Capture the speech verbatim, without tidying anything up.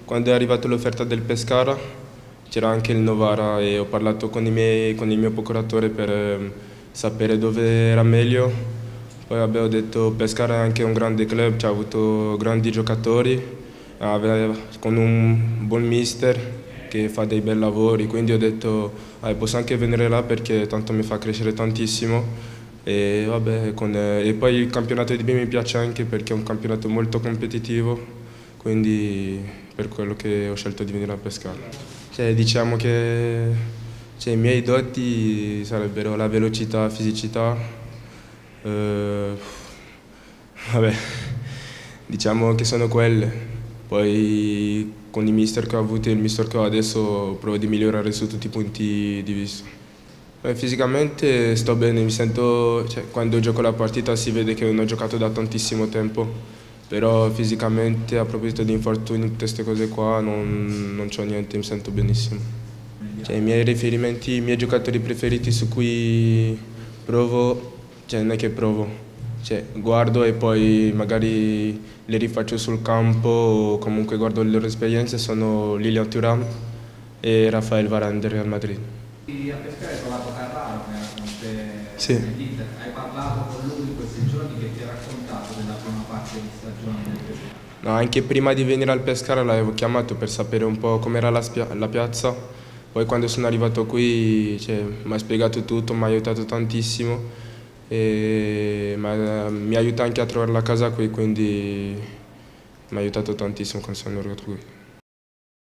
quando è arrivata l'offerta del Pescara c'era anche il Novara e ho parlato con, i miei, con il mio procuratore per eh, sapere dove era meglio. Poi abbiamo detto Pescara è anche un grande club, ha avuto grandi giocatori, aveva, con un buon mister che fa dei bei lavori, quindi ho detto ah, posso anche venire là perché tanto mi fa crescere tantissimo. E, vabbè, con, eh, e poi il campionato di B mi piace anche perché è un campionato molto competitivo, quindi per quello che ho scelto di venire a Pescara. Cioè, diciamo che cioè, i miei doti sarebbero la velocità, la fisicità, eh, vabbè, diciamo che sono quelle. Poi con i mister che ho avuto e il mister che ho adesso provo di migliorare su tutti i punti di vista. Beh, fisicamente sto bene, mi sento, cioè, quando gioco la partita si vede che non ho giocato da tantissimo tempo, però fisicamente a proposito di infortuni, tutte queste cose qua non, non c'ho niente, mi sento benissimo. Cioè, i miei riferimenti, i miei giocatori preferiti su cui provo, cioè non è che provo, cioè, guardo e poi magari le rifaccio sul campo o comunque guardo le loro esperienze, sono Lilian Thuram e Rafael Varane del Real Madrid. A Pescara hai trovato Carraro che era con te Sì. nell'Inter, hai parlato con lui in questi giorni, che ti ha raccontato della prima parte di stagione del Pescara? No, anche prima di venire al Pescara l'avevo chiamato per sapere un po' com'era la, la piazza, poi quando sono arrivato qui cioè, mi ha spiegato tutto, mi ha aiutato tantissimo e mi aiuta anche a trovare la casa qui, quindi mi ha aiutato tantissimo quando sono arrivato qui.